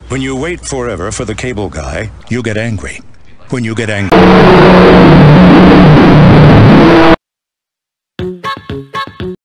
When you wait forever for the cable guy, you get angry. When you get angry...